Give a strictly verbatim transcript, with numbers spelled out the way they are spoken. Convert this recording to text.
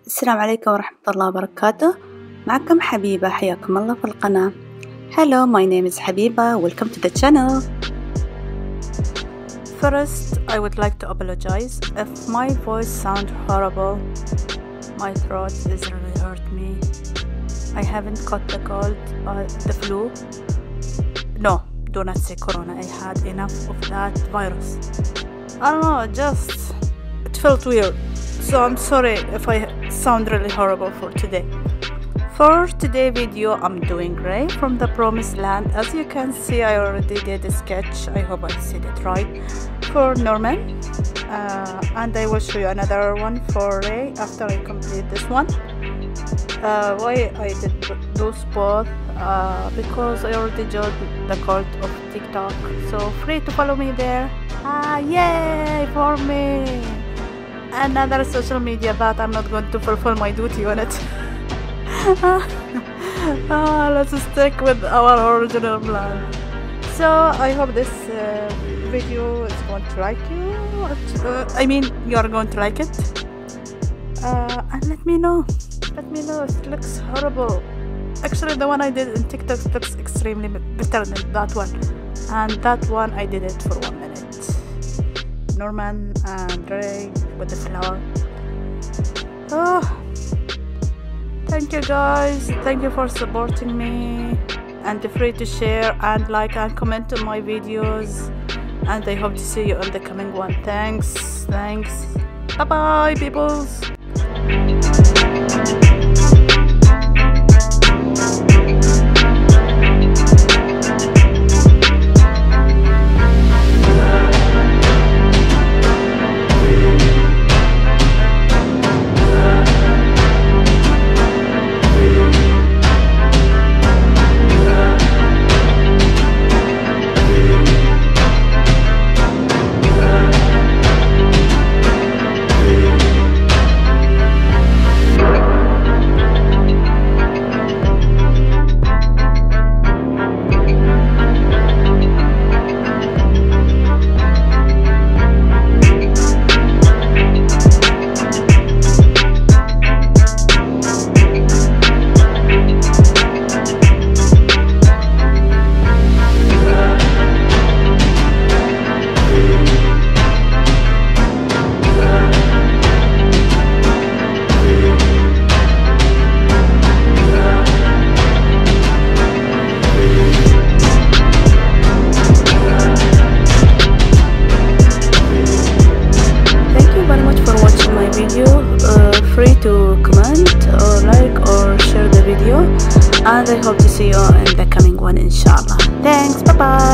السلام عليكم ورحمة الله وبركاته. معكم حبيبة، حياكم الله في القناة. Hello, my name is Habiba. Welcome to the channel. First, I would like to apologize if my voice sounds horrible. My throat is really hurt me. I haven't caught the cold or the flu. No, do not say corona. I had enough of that virus. I don't know, just it felt weird. So I'm sorry if I sound really horrible for today. For today's video, I'm doing Ray from the Promised Land. As you can see, I already did a sketch. I hope I said it right. For Norman. Uh, and I will show you another one for Ray after I complete this one. Uh, why I did those both? Uh, because I already joined the cult of TikTok. So free to follow me there. Ah, yay for me! Another social media, but I'm not going to fulfill my duty on it. uh, let's stick with our original plan. So I hope this uh, video is going to like you. Uh, I mean, you are going to like it. Uh, and let me know. Let me know if it looks horrible. Actually, the one I did in TikTok looks extremely better than that one. And that one I did it for one minute. Norman and Ray with the flower. Oh, thank you guys. Thank you for supporting me. And feel free to share and like and comment on my videos. And I hope to see you on the coming one. Thanks. Thanks. Bye bye, peoples. Free to comment or like or share the video, and I hope to see you in the coming one, inshallah. Thanks, bye bye.